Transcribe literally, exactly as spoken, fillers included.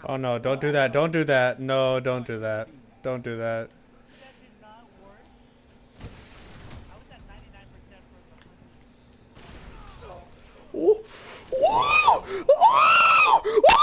Oh no, don't do that. Don't do that. No, don't do that. Don't do that. That did not work. I was at ninety-nine percent for the first. Oh. Oh. Oh.